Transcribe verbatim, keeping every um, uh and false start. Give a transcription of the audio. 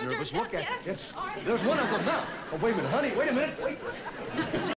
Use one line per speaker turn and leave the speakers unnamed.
nervous.
Yes,
Look at
yes.
it. It's, there's one of them now. Oh, wait a minute, honey. Wait a minute. Wait.